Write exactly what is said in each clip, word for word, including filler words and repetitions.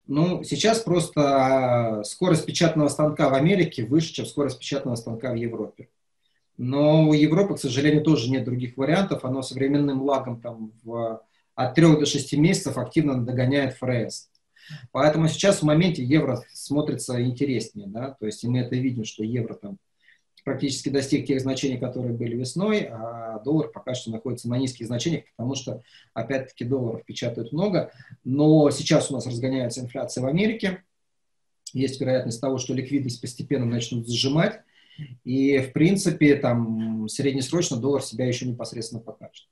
Ну, сейчас просто скорость печатного станка в Америке выше, чем скорость печатного станка в Европе. Но у Европы, к сожалению, тоже нет других вариантов. Оно современным лагом там, в, от трёх до шести месяцев активно догоняет эф эр эс. Поэтому сейчас в моменте евро смотрится интереснее. Да? То есть и мы это видим, что евро там практически достиг тех значений, которые были весной, а доллар пока что находится на низких значениях, потому что, опять-таки, долларов печатают много. Но сейчас у нас разгоняется инфляция в Америке. Есть вероятность того, что ликвидность постепенно начнут сжимать. И, в принципе, там среднесрочно доллар себя еще непосредственно покажет.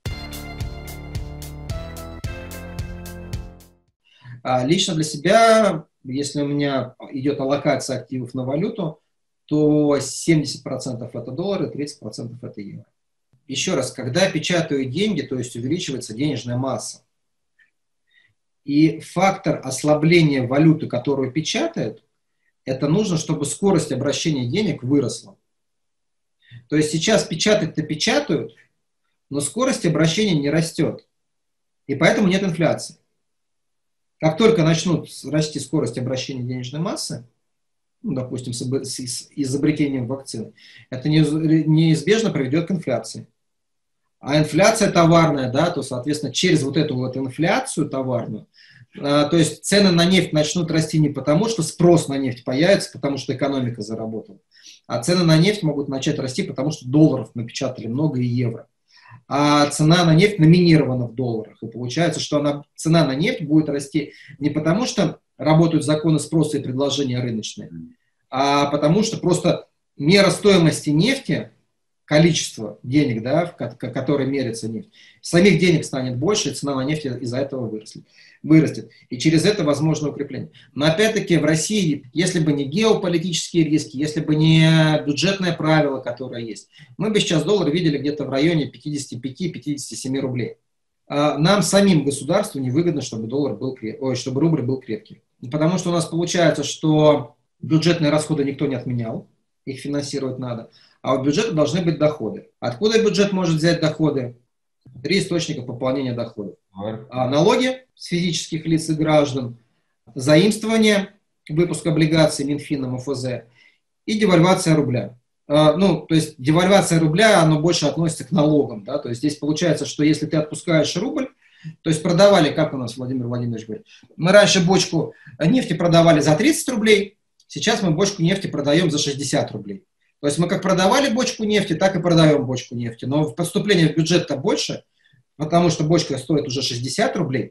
А лично для себя, если у меня идет аллокация активов на валюту, то семьдесят процентов это доллары, тридцать процентов это евро. Еще раз, когда печатают деньги, то есть увеличивается денежная масса. И фактор ослабления валюты, которую печатают, это нужно, чтобы скорость обращения денег выросла. То есть сейчас печатать-то печатают, но скорость обращения не растет. И поэтому нет инфляции. Как только начнут расти скорость обращения денежной массы, ну, допустим, с, с, с изобретением вакцины, это неизбежно приведет к инфляции. А инфляция товарная, да, то, соответственно, через вот эту вот инфляцию товарную, а, то есть цены на нефть начнут расти не потому, что спрос на нефть появится, потому что экономика заработала, а цены на нефть могут начать расти, потому что долларов напечатали много и евро. А цена на нефть номинирована в долларах. И получается, что она, цена на нефть будет расти не потому, что работают законы спроса и предложения рыночные, а потому что просто мера стоимости нефти, количество денег, да, в которой мерится нефть, самих денег станет больше, и цена на нефть из-за этого вырастет, вырастет. И через это возможно укрепление. Но опять-таки в России, если бы не геополитические риски, если бы не бюджетное правило, которое есть, мы бы сейчас доллар видели где-то в районе пятидесяти пяти — пятидесяти семи рублей. А нам самим государству невыгодно, чтобы, доллар был креп... Ой, чтобы рубль был крепкий. Потому что у нас получается, что бюджетные расходы никто не отменял, их финансировать надо. А у бюджета должны быть доходы. Откуда бюджет может взять доходы? Три источника пополнения доходов. А налоги с физических лиц и граждан, заимствование, выпуск облигаций Минфином, эф зэ и девальвация рубля. А, ну, то есть девальвация рубля, оно больше относится к налогам. Да? То есть здесь получается, что если ты отпускаешь рубль, то есть продавали, как у нас Владимир Владимирович говорит, мы раньше бочку нефти продавали за тридцать рублей, сейчас мы бочку нефти продаем за шестьдесят рублей. То есть мы как продавали бочку нефти, так и продаем бочку нефти. Но поступление в бюджет-то больше, потому что бочка стоит уже шестьдесят рублей.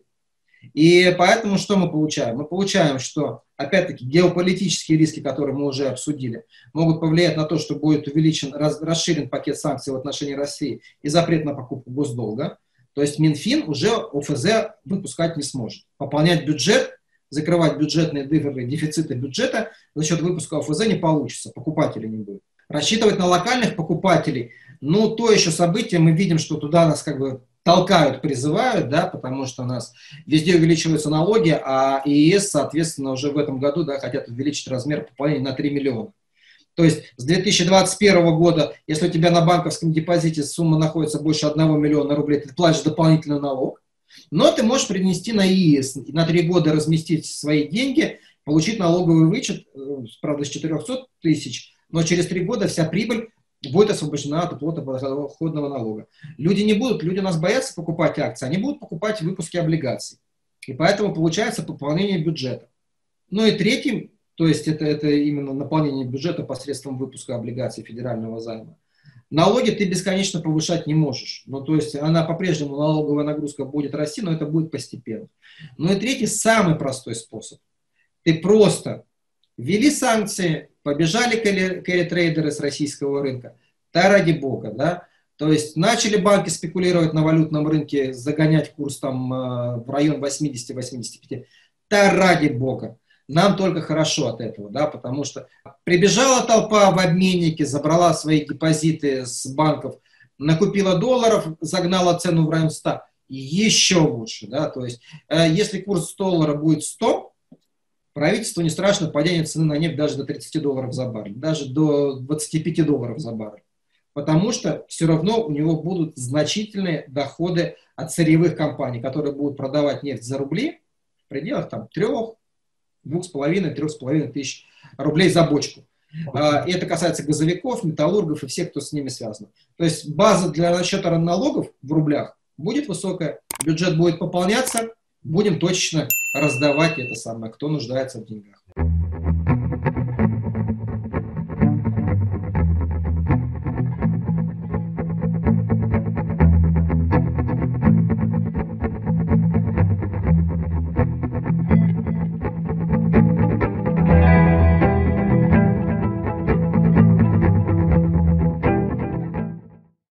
И поэтому что мы получаем? Мы получаем, что, опять-таки, геополитические риски, которые мы уже обсудили, могут повлиять на то, что будет увеличен, расширен пакет санкций в отношении России и запрет на покупку госдолга. То есть Минфин уже эф зэ выпускать не сможет. Пополнять бюджет, закрывать бюджетные дыры, дефициты бюджета за счет выпуска эф зэ не получится, покупателей не будет. Рассчитывать на локальных покупателей, ну, то еще событие, мы видим, что туда нас как бы толкают, призывают, да, потому что у нас везде увеличиваются налоги, а и ЕС, соответственно, уже в этом году, да, хотят увеличить размер пополнения на три миллиона. То есть с две тысячи двадцать первого года, если у тебя на банковском депозите сумма находится больше одного миллиона рублей, ты платишь дополнительный налог, но ты можешь принести на ИИС, на три года разместить свои деньги, получить налоговый вычет, правда, с четырехсот тысяч, но через три года вся прибыль будет освобождена от уплаты подоходного налога. Люди не будут, люди у нас боятся покупать акции, они будут покупать выпуски облигаций. И поэтому получается пополнение бюджета. Ну и третьим, то есть это, это именно наполнение бюджета посредством выпуска облигаций федерального займа. Налоги ты бесконечно повышать не можешь. Ну, то есть она по-прежнему, налоговая нагрузка будет расти, но это будет постепенно. Ну и третий, самый простой способ. Ты просто ввели санкции, побежали кэрри-трейдеры с российского рынка. Да ради бога, да. То есть начали банки спекулировать на валютном рынке, загонять курс там в район восьмидесяти — восьмидесяти пяти. Да ради бога. Нам только хорошо от этого, да, потому что прибежала толпа в обменники, забрала свои депозиты с банков, накупила долларов, загнала цену в район ста. Еще лучше, да, то есть если курс доллара будет сто, правительству не страшно падение цены на нефть даже до тридцати долларов за баррель, даже до двадцати пяти долларов за баррель. Потому что все равно у него будут значительные доходы от сырьевых компаний, которые будут продавать нефть за рубли в пределах там трех, двух с половиной — трёх с половиной тысяч рублей за бочку. И это касается газовиков, металлургов и всех, кто с ними связан. То есть база для расчета налогов в рублях будет высокая, бюджет будет пополняться, будем точечно раздавать это самое, кто нуждается в деньгах.